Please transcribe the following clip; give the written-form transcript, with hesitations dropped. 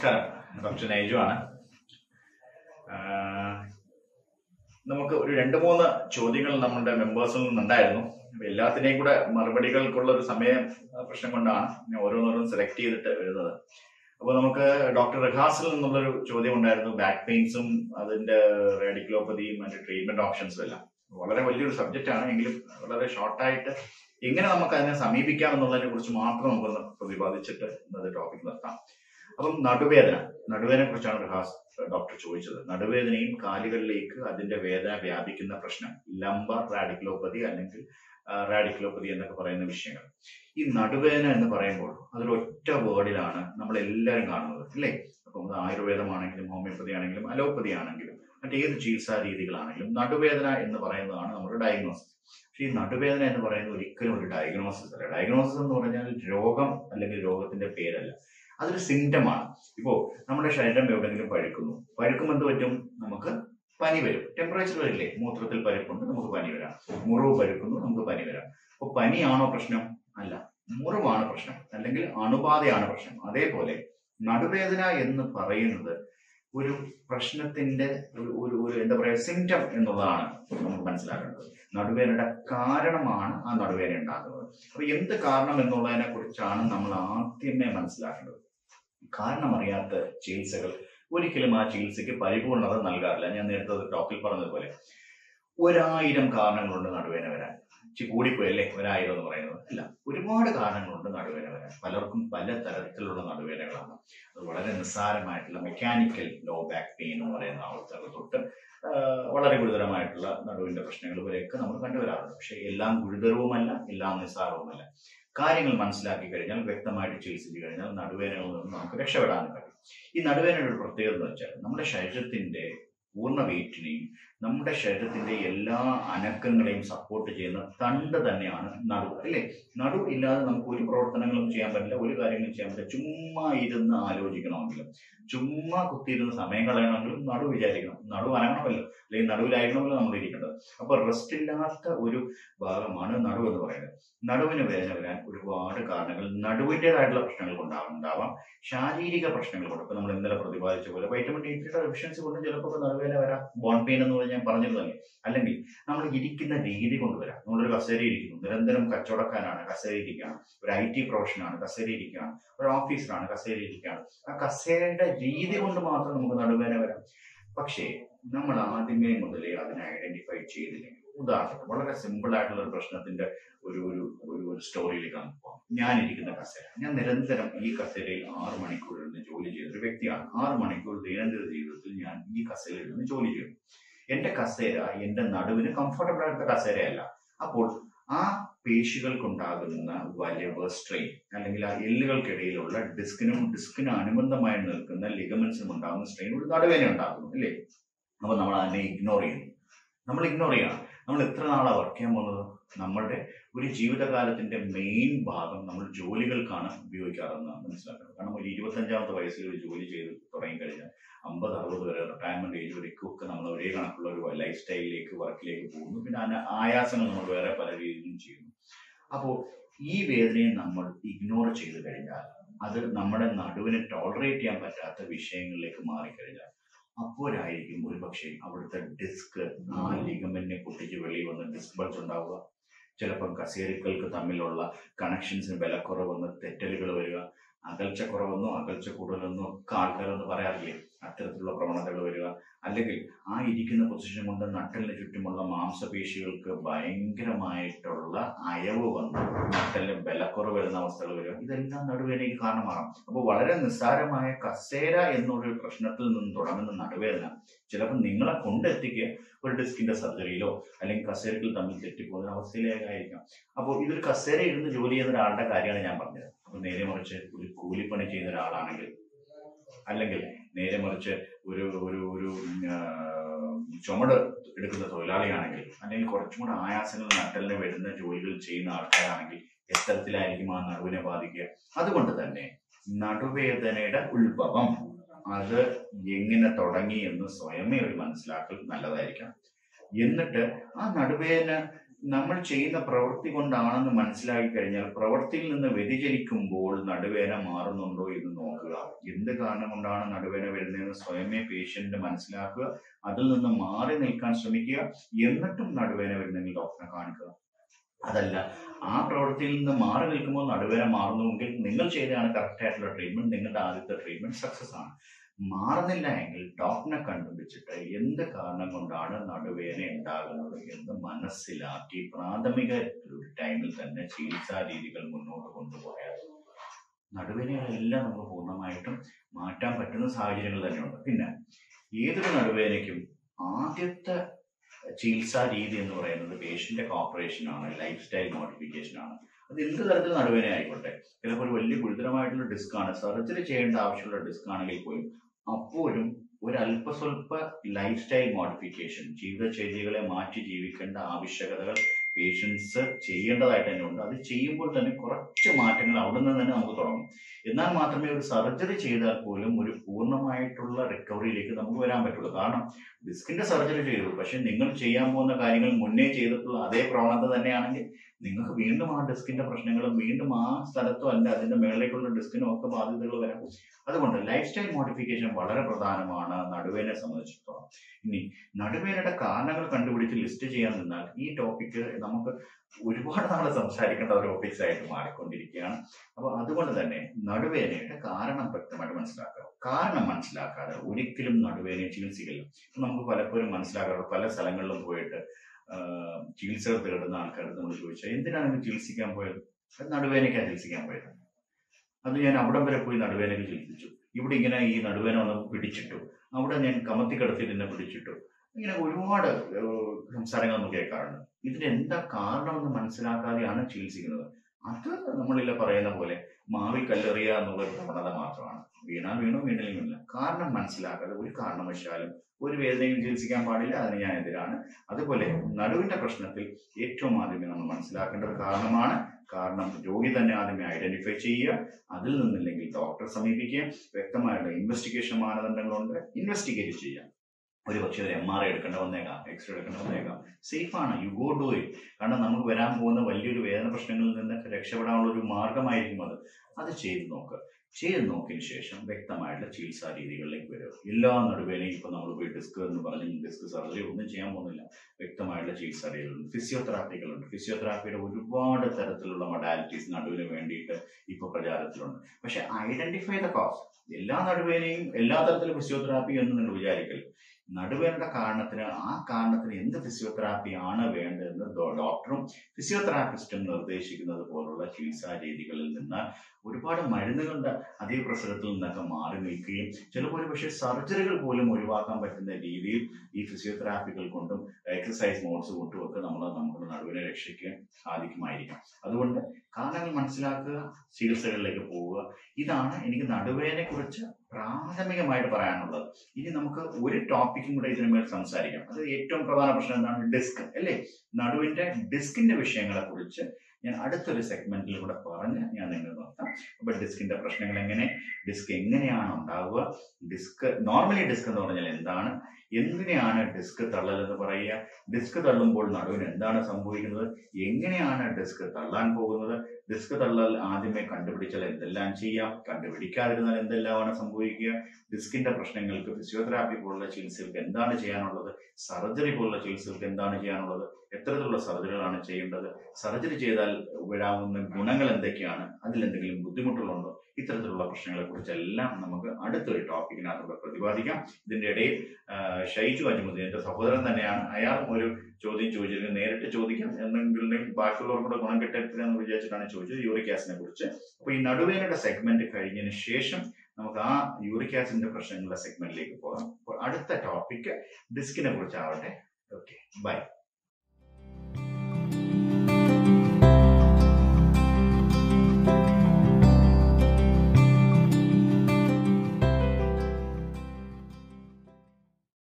നമസ്കാരം, ഡോക്ടർ നൈജു ആണ്. നമുക്ക് ഒരു 2-3 ചോദ്യങ്ങൾ നമ്മുടെ മെമ്പേഴ്സിൽ നിന്നുണ്ടായിരുന്നു. എല്ലാത്തിനെയും കൂടെ മറുപടികൾക്കുള്ള ഒരു സമയം പ്രശ്നം കൊണ്ടാണ് ഞാൻ ഓരോന്നോരോന്ന് സെലക്ട് ചെയ്തിട്ട് വരുന്നത്. അപ്പോൾ നമുക്ക് ഡോക്ടർ റിഹാസിൽ നിന്നുള്ളൊരു ചോദ്യം ഉണ്ടായിരുന്നു. ബാക്ക് പെയിൻസും അതിന്റെ റാഡിക്കുലോപ്പതിയും അതിന്റെ ട്രീറ്റ്മെന്റ് ഓപ്ഷൻസും എല്ലാം വളരെ വലിയൊരു സബ്ജക്റ്റ് ആണ്. എങ്കിലും വളരെ ഷോർട്ടായിട്ട് എങ്ങനെ നമുക്ക് അതിനെ സമീപിക്കാം എന്നുള്ളതിനെ കുറിച്ച് മാത്രം നമുക്കൊന്ന് പ്രതിപാദിച്ചിട്ട് ഇന്നത്തെ ടോപ്പിക് നിർത്താം. അപ്പം നടുവേദനയെ കുറിച്ചാണ് റിഹാസ് ഡോക്ടർ ചോദിച്ചത്. നടുവേദനയും കാലുകളിലേക്ക് അതിന്റെ വേദന വ്യാപിക്കുന്ന പ്രശ്നം, ലംബർ റാഡിക്കുലോപ്പതി അല്ലെങ്കിൽ റാഡിക്കുലോപ്പതി എന്നൊക്കെ പറയുന്ന വിഷയങ്ങൾ. ഈ നടുവേദന എന്ന് പറയുമ്പോൾ അതൊരു ഒറ്റ വേർഡിലാണ് നമ്മൾ എല്ലാവരും കാണുന്നത്, അല്ലേ? അപ്പം അത് ആയുർവേദമാണെങ്കിലും ഹോമിയോപ്പതി ആണെങ്കിലും അലോപ്പതി ആണെങ്കിലും മറ്റേത് ചികിത്സാ രീതികളാണെങ്കിലും നടുവേദന എന്ന് പറയുന്നതാണ് നമ്മുടെ ഡയഗ്നോസിസ്. പക്ഷേ ഈ നടുവേദന എന്ന് പറയുന്നത് ഒരിക്കലും ഒരു ഡയഗ്നോസിസ് അല്ല. ഡയഗ്നോസിസ് എന്ന് പറഞ്ഞാൽ രോഗം അല്ലെങ്കിൽ രോഗത്തിന്റെ പേരല്ല, അതൊരു സിംറ്റമാണ്. ഇപ്പോ നമ്മുടെ ശരീരം എവിടെയെങ്കിലും പഴുക്കുമ്പോൾ എന്ത് പറ്റും? നമുക്ക് പനി വരും. ടെമ്പറേച്ചർ വരില്ലേ? മൂത്രത്തിൽ പഴുപ്പുണ്ട്, നമുക്ക് പനി വരാം. മുറിവ് പഴുക്കുന്നു, നമുക്ക് പനി വരാം. അപ്പൊ പനിയാണോ പ്രശ്നം? അല്ല, മുറിവാണ് പ്രശ്നം, അല്ലെങ്കിൽ അണുബാധയാണ് പ്രശ്നം. അതേപോലെ നടുവേദന എന്ന് പറയുന്നത് ഒരു പ്രശ്നത്തിന്റെ ഒരു എന്താ പറയാ സിംറ്റം എന്നുള്ളതാണ് നമുക്ക് മനസ്സിലാക്കേണ്ടത്. നടുവേദനയുടെ കാരണമാണ് ആ നടുവേദന ഉണ്ടാകുന്നത്. അപ്പൊ എന്ത് കാരണം എന്നുള്ളതിനെ കുറിച്ചാണ് നമ്മൾ ആദ്യമേ മനസ്സിലാക്കേണ്ടത്. കാരണം അറിയാത്ത ചികിത്സകൾ ഒരിക്കലും ആ ചികിത്സയ്ക്ക് പരിപൂർണത നൽകാറില്ല. ഞാൻ നേരത്തെ ടോക്കിൽ പറഞ്ഞതുപോലെ 1000 കാരണങ്ങളുണ്ട് നടുവേദന വരാൻ. കൂടിപ്പോയല്ലേ 1000 എന്ന് പറയുന്നത്? അല്ല, ഒരുപാട് കാരണങ്ങളുണ്ട് നടുവേദന വരാൻ. പലർക്കും പല തരത്തിലുള്ള നടുവേദനകളാണ്. അത് വളരെ നിസ്സാരമായിട്ടുള്ള മെക്കാനിക്കൽ ലോ ബാക്ക് പെയിൻ എന്ന് പറയുന്ന അവസ്ഥകൾ തൊട്ട് വളരെ ഗുരുതരമായിട്ടുള്ള നടുവിന്റെ പ്രശ്നങ്ങൾ വരെയൊക്കെ നമ്മൾ കണ്ടുവരാറുണ്ട്. പക്ഷെ എല്ലാം ഗുരുതരവുമല്ല, എല്ലാം നിസ്സാരവുമല്ല. കാര്യങ്ങൾ മനസ്സിലാക്കി കഴിഞ്ഞാൽ, വ്യക്തമായിട്ട് ചികിത്സിച്ചു കഴിഞ്ഞാൽ നടുവേദനകളിൽ നിന്ന് നമുക്ക് രക്ഷപ്പെടാനും കഴിയും. ഈ നടുവേദനയുടെ ഒരു പ്രത്യേകത എന്ന് വെച്ചാൽ നമ്മുടെ ശരീരത്തിന്റെ പൂർണ്ണ വെയിറ്റിനെയും നമ്മുടെ ശരീരത്തിന്റെ എല്ലാ അനക്കങ്ങളെയും സപ്പോർട്ട് ചെയ്യുന്ന തണ്ട് തന്നെയാണ് നടു, അല്ലേ? നടു ഇല്ലാതെ നമുക്ക് ഒരു പ്രവർത്തനങ്ങളും ചെയ്യാൻ പറ്റില്ല, ഒരു കാര്യങ്ങളും ചെയ്യാൻ പറ്റില്ല. ചുമ്മാ ഇരുന്ന് ആലോചിക്കണമെങ്കിലും, ചുമ്മാ കുത്തിയിരുന്ന് സമയം കളയണമെങ്കിലും നടു വിചാരിക്കണം, നടു അനങ്ങണമല്ലോ, അല്ലെങ്കിൽ നടുവിലായിരിക്കണമല്ലോ നമ്മൾ ഇരിക്കേണ്ടത്. അപ്പൊ റെസ്റ്റ് ഇല്ലാത്ത ഒരു ഭാഗമാണ് നടു എന്ന് പറയുന്നത്. നടുവിന് വേദന വരാൻ ഒരുപാട് കാരണങ്ങൾ നടുവിൻ്റെതായിട്ടുള്ള പ്രശ്നങ്ങൾ കൊണ്ടാവാം, ശാരീരിക പ്രശ്നങ്ങൾ കൊണ്ട്. ഇപ്പൊ നമ്മൾ ഇന്നലെ പ്രതിപാദിച്ച പോലെ വൈറ്റമിൻ D3 ഡെഫിഷ്യൻസി കൊണ്ട് ചിലപ്പോൾ നടുവേദന വരാം, ബോൺ പെയിൻ എന്ന് പറഞ്ഞാൽ ഞാൻ പറഞ്ഞിരുന്നല്ലേ. അല്ലെങ്കിൽ നമ്മൾ ഇരിക്കുന്ന രീതി കൊണ്ടുവരാം. നമ്മളൊരു കസേര ഇരിക്കുന്നു, നിരന്തരം കച്ചവടക്കാരാണ്, കസേര ഇരിക്കുകയാണ്. ഒരു IT പ്രൊഫഷനാണ്, കസേര ഇരിക്കുകയാണ്. ഒരു ഓഫീസറാണ്, കസേര ഇരിക്കുകയാണ്. ആ കസേരയുടെ രീതി കൊണ്ട് മാത്രം നമുക്ക് നടുവേദന വരാം. പക്ഷേ നമ്മൾ ആദ്യമേ മുതലേ അതിനെ ഐഡന്റിഫൈ ചെയ്തില്ലെങ്കിൽ, ഉദാഹരണത്തിന് വളരെ സിമ്പിൾ ആയിട്ടുള്ള ഒരു പ്രശ്നത്തിന്റെ ഒരു സ്റ്റോറിയിലേക്ക് നമുക്ക് പോകാം. ഞാൻ ഇരിക്കുന്ന കസേര, ഞാൻ നിരന്തരം ഈ കസേരയിൽ 6 മണിക്കൂർ ഇരുന്ന് ജോലി ചെയ്തൊരു വ്യക്തിയാണ്. 6 മണിക്കൂർ ദൈനംദിന ജീവിതത്തിൽ ഞാൻ ഈ കസേരയിൽ ഇരുന്ന് ജോലി ചെയ്യുന്നു. എന്റെ കസേര എന്റെ നടുവിന് കംഫർട്ടബിൾ ആയിട്ടുള്ള കസേരയല്ല. അപ്പോൾ ആ പേശികൾക്കുണ്ടാകുന്ന വലിയ സ്ട്രെയിൻ, അല്ലെങ്കിൽ ആ എല്ലുകൾക്കിടയിലുള്ള ഡിസ്കിന് അനുബന്ധമായി നിൽക്കുന്ന ലിഗമെന്റ്സിനും ഉണ്ടാകുന്ന സ്ട്രെയിൻ ഒരു നടുവേദന ഉണ്ടാകുന്നു, അല്ലേ? അപ്പൊ നമ്മൾ അതിനെ ഇഗ്നോർ ചെയ്യണം. നമ്മൾ എത്ര നാളാണ് വർക്ക് ചെയ്യാൻ പോകുന്നത്? നമ്മളുടെ ഒരു ജീവിതകാലത്തിന്റെ മെയിൻ ഭാഗം നമ്മൾ ജോലികൾക്കാണ് ഉപയോഗിക്കാറെന്ന് മനസ്സിലാക്കണം. കാരണം ഒരു 25-ാമത്തെ വയസ്സിൽ ഒരു ജോലി ചെയ്ത് തുടങ്ങിക്കഴിഞ്ഞാൽ 50-60 വരെ റിട്ടയർമെന്റ് ഏജ് വരയ്ക്കും ഒക്കെ നമ്മൾ ഒരേ കണക്കുള്ള ഒരു ലൈഫ് സ്റ്റൈലിലേക്ക്, വർക്കിലേക്ക് പോകുന്നു. പിന്നെ അതിന് ആയാസങ്ങൾ നമ്മൾ വേറെ പല രീതിയിലും ചെയ്യുന്നു. അപ്പോൾ ഈ വേദനയെ നമ്മൾ ഇഗ്നോർ ചെയ്ത് കഴിഞ്ഞാൽ, അത് നമ്മുടെ നടുവിനെ ടോളറേറ്റ് ചെയ്യാൻ പറ്റാത്ത വിഷയങ്ങളിലേക്ക് മാറിക്കഴിഞ്ഞാൽ, അപ്പോഴായിരിക്കും ഒരു പക്ഷേ അവിടുത്തെ ഡിസ്ക്, ആ ലിഗമെന്റിനെ പൊട്ടിച്ച് വെളിയിൽ വന്ന് ഡിസ്ക് ബൾജ് ഉണ്ടാവുക. ചിലപ്പം കസേരകൾക്ക് തമ്മിലുള്ള കണക്ഷൻസിന് ബലക്കുറവെന്ന്, തെറ്റലുകൾ വരിക, അകൽച്ചക്കുറവെന്നോ അകൽച്ച കൂടുതലെന്നോ ഒക്കെ ആൾക്കാരൊന്ന് പറയാറില്ലേ, അത്തരത്തിലുള്ള പ്രവണതകൾ വരിക. അല്ലെങ്കിൽ ആ ഇരിക്കുന്ന പൊസിഷൻ കൊണ്ട് നട്ടലിന് ചുറ്റുമുള്ള മാംസപേശികൾക്ക് ഭയങ്കരമായിട്ടുള്ള അയവ് വന്ന് നട്ടലിന് ബലക്കുറവ് വരുന്ന അവസ്ഥകൾ വരിക. ഇതെല്ലാം നടുവേദനയ്ക്ക് കാരണമാകാം. അപ്പോൾ വളരെ നിസ്സാരമായ കസേര എന്നുള്ളൊരു പ്രശ്നത്തിൽ നിന്ന് തുടങ്ങുന്ന നടുവേദന ചിലപ്പോൾ നിങ്ങളെ കൊണ്ടെത്തിക്കുക ഒരു ഡിസ്കിന്റെ സർജറിയിലോ അല്ലെങ്കിൽ കസേരകൾ തമ്മിൽ തെറ്റിപ്പോകുന്ന അവസ്ഥയിലേക്കായിരിക്കാം. അപ്പോൾ ഇതൊരു കസേര ഇരുന്ന് ജോലി ചെയ്യുന്ന ഒരാളുടെ കാര്യമാണ് ഞാൻ പറഞ്ഞത്. അപ്പൊ നേരെ മറിച്ച് ഒരു കൂലിപ്പണി ചെയ്യുന്ന ഒരാളാണെങ്കിൽ, അല്ലെങ്കിൽ നേരെ മറിച്ച് ഒരു ചുമട് എടുക്കുന്ന തൊഴിലാളിയാണെങ്കിൽ, അല്ലെങ്കിൽ കുറച്ചും കൂടെ ആയാസങ്ങൾ നട്ടലിന് വരുന്ന ജോലികൾ ചെയ്യുന്ന ആൾക്കാരാണെങ്കിൽ എത്തരത്തിലായിരിക്കും ആ നടുവിനെ ബാധിക്കുക? അതുകൊണ്ട് തന്നെ നടുവേദനയുടെ ഉത്ഭവം, അത് എങ്ങനെ തുടങ്ങി എന്ന് സ്വയമേ ഒരു മനസ്സിലാക്കൽ നല്ലതായിരിക്കണം. എന്നിട്ട് ആ നടുവേദന നമ്മൾ ചെയ്യുന്ന പ്രവൃത്തി കൊണ്ടാണെന്ന് മനസ്സിലാക്കി കഴിഞ്ഞാൽ പ്രവൃത്തിയിൽ നിന്ന് വ്യതിചലിക്കുമ്പോൾ നടുവേദന മാറുന്നുണ്ടോ എന്ന് നോക്കുക. എന്ത് കാരണം കൊണ്ടാണ് നടുവേദന വരുന്നതെന്ന് സ്വയമേ പേഷ്യന്റ് മനസ്സിലാക്കുക, അതിൽ നിന്ന് മാറി നിൽക്കാൻ ശ്രമിക്കുക. എന്നിട്ടും നടുവേദന വരുന്നെങ്കിൽ ഡോക്ടറെ കാണിക്കുക. അതല്ല, ആ പ്രവൃത്തിയിൽ നിന്ന് മാറി നിൽക്കുമ്പോൾ നടുവേദന മാറുന്നുവെങ്കിൽ നിങ്ങൾ ചെയ്തതാണ് കറക്റ്റ് ആയിട്ടുള്ള ട്രീറ്റ്മെന്റ്, നിങ്ങളുടെ ആദ്യത്തെ ട്രീറ്റ്മെന്റ് സക്സസ് ആണ്. മാറുന്നില്ല എങ്കിൽ ഡോക്ടറിനെ കണ്ടുപിടിച്ചിട്ട് എന്ത് കാരണം കൊണ്ടാണ് നടുവേദന ഉണ്ടാകുന്നത് എന്ന് മനസ്സിലാക്കി പ്രാഥമിക ടൈമിൽ തന്നെ ചികിത്സാ രീതികൾ മുന്നോട്ട് കൊണ്ടുപോയാൽ നടുവേദനകളെല്ലാം നമുക്ക് പൂർണ്ണമായിട്ടും മാറ്റാൻ പറ്റുന്ന സാഹചര്യങ്ങൾ തന്നെയുണ്ട്. പിന്നെ ഏതൊരു നടുവേദനയ്ക്കും ആദ്യത്തെ ചികിത്സാ രീതി എന്ന് പറയുന്നത് പേഷ്യന്റെ കോപ്പറേഷൻ ആണ്, ലൈഫ് സ്റ്റൈൽ മോഡിഫിക്കേഷൻ ആണ്. അത് എന്ത് തരത്തിൽ നടുവേദന ആയിക്കോട്ടെ, ചിലപ്പോൾ ഒരു വലിയ ഗുരുതരമായിട്ടുള്ള ഡിസ്ക് ആണ്, സർജറി ചെയ്യേണ്ട ആവശ്യമുള്ള ഡിസ്ക് ആണെങ്കിൽ പോലും അപ്പോഴും ഒരു അല്പസ്വല്പ ലൈഫ് സ്റ്റൈൽ മോഡിഫിക്കേഷൻ, ജീവിതചര്യകളെ മാറ്റി ജീവിക്കേണ്ട ആവശ്യകതകൾ പേഷ്യൻസ് ചെയ്യേണ്ടതായിട്ട് തന്നെ ഉണ്ട്. അത് ചെയ്യുമ്പോൾ തന്നെ കുറച്ച് മാറ്റങ്ങൾ അവിടെ നിന്ന് തന്നെ നമുക്ക് തുടങ്ങും. എന്നാൽ മാത്രമേ ഒരു സർജറി ചെയ്താൽ പോലും ഒരു പൂർണ്ണമായിട്ടുള്ള റിക്കവറിയിലേക്ക് നമുക്ക് വരാൻ പറ്റുള്ളൂ. കാരണം ഡിസ്കിന്റെ സർജറി ചെയ്തു, പക്ഷെ നിങ്ങൾ ചെയ്യാൻ പോകുന്ന കാര്യങ്ങൾ മുന്നേ ചെയ്തിട്ടുള്ള അതേ പ്രവണത തന്നെയാണെങ്കിൽ നിങ്ങൾക്ക് വീണ്ടും ആ ഡിസ്കിന്റെ പ്രശ്നങ്ങളും വീണ്ടും ആ സ്ഥലത്തും അല്ല അതിന്റെ മേളിലേക്കുള്ള ഡിസ്കിനും ഒക്കെ ബാധ്യതകൾ വരാം. അതുകൊണ്ട് ലൈഫ് സ്റ്റൈൽ മോഡിഫിക്കേഷൻ വളരെ പ്രധാനമാണ് നടുവേദനയെ സംബന്ധിച്ചിടത്തോളം. ഇനി നടുവേദനയുടെ കാരണങ്ങൾ കണ്ടുപിടിച്ച് ലിസ്റ്റ് ചെയ്യാൻ നിന്നാൽ ഈ ടോപ്പിക്ക് നമുക്ക് ഒരുപാട് നാളെ സംസാരിക്കേണ്ട ഒരു ടോപ്പിക്സ് ആയിട്ട് മാറിക്കൊണ്ടിരിക്കുകയാണ്. അപ്പൊ അതുകൊണ്ട് തന്നെ നടുവേദനയുടെ കാരണം വ്യക്തമായിട്ട് മനസ്സിലാക്കുക. കാരണം മനസ്സിലാക്കാതെ ഒരിക്കലും നടുവേദനയെ ചികിത്സിക്കില്ല. നമുക്ക് പലപ്പോഴും മനസ്സിലാക്കാറുണ്ട്, പല സ്ഥലങ്ങളിലും പോയിട്ട് ചികിത്സകൾ തേടുന്ന ആൾക്കാർക്ക് നമ്മൾ ചോദിച്ചാൽ എന്തിനാണ് നിങ്ങൾ ചികിത്സിക്കാൻ പോയത്? അത് നടുവേദനയ്ക്കാണ് ചികിത്സിക്കാൻ പോയത്. അത് ഞാൻ അവിടം വരെ പോയി നടുവേദനയ്ക്ക് ചികിത്സിച്ചു, ഇവിടെ ഇങ്ങനെ ഈ നടുവേദന വന്ന് പിടിച്ചിട്ടു, അവിടെ ഞാൻ കമത്തി കിടത്തിയിട്ട് എന്നെ പിടിച്ചിട്ടു, ഇങ്ങനെ ഒരുപാട് സംസാരങ്ങൾ നമ്മൾ കേൾക്കാറുണ്ട്. ഇതിന് എന്താ കാരണമെന്ന് മനസ്സിലാക്കാതെയാണ് ചികിത്സിക്കുന്നത്. അത് നമ്മളില്ല പറയുന്ന പോലെ മാവിൽ കല്ലെറിയുക എന്നുള്ള പ്രവണത മാത്രമാണ്. വീണാൽ വീണു, വീണില്ലെങ്കില്ല. കാരണം മനസ്സിലാക്കാതെ ഒരു കാരണവശാലും ഒരു വേദനയും ചികിത്സിക്കാൻ പാടില്ല. അതിന് ഞാൻ എതിരാണ്. അതുപോലെ നടുവിന്റെ പ്രശ്നത്തിൽ ഏറ്റവും ആദ്യമേ നമ്മൾ മനസ്സിലാക്കേണ്ടത് കാരണമാണ്. കാരണം രോഗി തന്നെ ആദ്യമേ ഐഡന്റിഫൈ ചെയ്യുക, അതിൽ നിന്നില്ലെങ്കിൽ ഡോക്ടറെ സമീപിക്കുക, വ്യക്തമായുള്ള ഇൻവെസ്റ്റിഗേഷൻ മാനദണ്ഡങ്ങളുണ്ട്, ഇൻവെസ്റ്റിഗേറ്റ് ചെയ്യുക. ഒരു പക്ഷേ ഒരു MRI എടുക്കേണ്ട വന്നേക്കാം, എക്സ്റേ എടുക്കേണ്ട വന്നേക്കാം. സേഫാണ്, യു ഗോ ഡു ഇറ്റ്. കാരണം നമുക്ക് വരാൻ പോകുന്ന വലിയൊരു വേദന പ്രശ്നങ്ങളിൽ നിന്ന് രക്ഷപ്പെടാനുള്ള ഒരു മാർഗമായിരിക്കും അത്. അത് ചെയ്ത് നോക്കുക. ചെയ്ത് നോക്കിയതിന് ശേഷം വ്യക്തമായിട്ടുള്ള ചികിത്സാ രീതികളിലേക്ക് വരിക. എല്ലാ നടുവേദനയും ഇപ്പൊ നമ്മൾ പോയി ഡിസ്ക് എന്ന് പറഞ്ഞ് ഡിസ്ക് സർജറി ഒന്നും ചെയ്യാൻ പോകുന്നില്ല. വ്യക്തമായിട്ടുള്ള ചികിത്സാ രീതികളുണ്ട്, ഫിസിയോതെറാപ്പികളുണ്ട്. ഫിസിയോതെറാപ്പിയുടെ ഒരുപാട് തരത്തിലുള്ള മൊഡാലിറ്റീസ് നടുവിന് വേണ്ടിയിട്ട് ഇപ്പൊ പ്രചാരത്തിലുണ്ട്. പക്ഷെ ഐഡന്റിഫൈ ദ കോസ്. എല്ലാ നടുവേദനയും എല്ലാ തരത്തിലും ഫിസിയോതെറാപ്പി എന്ന് നിങ്ങൾ വിചാരിക്കരുത്. നടുവേദനയുടെ കാരണത്തിന് ആ കാരണത്തിന് എന്ത് ഫിസിയോതെറാപ്പി ആണ് വേണ്ടതെന്ന് ഡോക്ടറും ഫിസിയോതെറാപ്പിസ്റ്റും നിർദ്ദേശിക്കുന്നത് പോലുള്ള ചികിത്സാ രീതികളിൽ നിന്ന് ഒരുപാട് മരുന്നുകളുടെ അതേ പ്രസരത്തിൽ നിന്നൊക്കെ മാറി നിൽക്കുകയും ചിലപ്പോൾ പക്ഷേ സർജറികൾ പോലും ഒഴിവാക്കാൻ പറ്റുന്ന രീതിയിൽ ഈ ഫിസിയോതെറാപ്പികൾ കൊണ്ടും എക്സസൈസ് മോഡ്സ് കൊണ്ടും ഒക്കെ നമ്മുടെ നടുവിനെ രക്ഷിക്കാൻ സാധിക്കുമായിരിക്കാം. അതുകൊണ്ട് കാരണങ്ങൾ മനസ്സിലാക്കുക, ചികിത്സകളിലേക്ക് പോവുക. ഇതാണ് എനിക്ക് നടുവേദനയെ കുറിച്ച് പ്രാഥമികമായിട്ട് പറയാനുള്ളത്. ഇനി നമുക്ക് ഒരു ടോപ്പിക്കും കൂടെ ഇതിനുമേൽ സംസാരിക്കാം. അത് ഏറ്റവും പ്രധാന പ്രശ്നം എന്താണ്? ഡിസ്ക് അല്ലേ? നടുവിന്റെ ഡിസ്കിന്റെ വിഷയങ്ങളെ കുറിച്ച് ഞാൻ അടുത്തൊരു സെഗ്മെന്റിൽ കൂടെ പറഞ്ഞ് ഞാൻ നിങ്ങൾ നോക്കാം. അപ്പൊ ഡിസ്കിന്റെ പ്രശ്നങ്ങൾ എങ്ങനെ, ഡിസ്ക് എങ്ങനെയാണ് ഉണ്ടാവുക, ഡിസ്ക് നോർമലി ഡിസ്ക് എന്ന് പറഞ്ഞാൽ എന്താണ്, എന്തിനെയാണ് ഡിസ്ക് തള്ളൽ എന്ന് പറയുക, ഡിസ്ക് തള്ളുമ്പോൾ നടുവിന് എന്താണ് സംഭവിക്കുന്നത്, എങ്ങനെയാണ് ഡിസ്ക് തള്ളാൻ പോകുന്നത്, ഡിസ്ക് തള്ളൽ ആദ്യമേ കണ്ടുപിടിച്ചാൽ എന്തെല്ലാം ചെയ്യാം, കണ്ടുപിടിക്കാതിരുന്നാൽ എന്തെല്ലാമാണ് സംഭവിക്കുക, ഡിസ്കിന്റെ പ്രശ്നങ്ങൾക്ക് ഫിസിയോതെറാപ്പി പോലുള്ള ചികിത്സകൾക്ക് എന്താണ് ചെയ്യാനുള്ളത്, സർജറി പോലുള്ള ചികിത്സകൾക്ക് എന്താണ് ചെയ്യാനുള്ളത്, എത്തരത്തിലുള്ള സർജറികളാണ് ചെയ്യേണ്ടത്, സർജറി ചെയ്താൽ വരാവുന്ന ഗുണങ്ങൾ എന്തൊക്കെയാണ്, അതിലെന്തെങ്കിലും ബുദ്ധിമുട്ടുകളുണ്ടോ, ഇത്തരത്തിലുള്ള പ്രശ്നങ്ങളെ കുറിച്ചെല്ലാം നമുക്ക് അടുത്തൊരു ടോപ്പിക്കിനകത്തൂടെ പ്രതിപാദിക്കാം. ഇതിന്റെ ഇടയിൽ ഷൈജു അജ്മുദ്ദീൻ എന്റെ സഹോദരൻ തന്നെയാണ്, അയാൾ ഒരു ചോദ്യം ചോദിച്ചിരുന്നത് നേരിട്ട് ചോദിക്കാം എന്നെങ്കിലും ബാക്കിയുള്ളവർക്കൂടെ ഗുണം കിട്ടത്തില്ലെന്ന് വിചാരിച്ചിട്ടാണ് ചോദിച്ചത്, യൂറിക് ആസിഡിനെ കുറിച്ച്. അപ്പൊ ഈ നടുവേദനയുടെ സെഗ്മെന്റ് കഴിഞ്ഞതിന് ശേഷം നമുക്ക് ആ യൂറിക് ആസിഡിന്റെ പ്രശ്നങ്ങളുടെ സെഗ്മെന്റിലേക്ക് പോകാം. അപ്പോൾ അടുത്ത ടോപ്പിക് ഡിസ്കിനെ കുറിച്ചാവട്ടെ. Okay, by.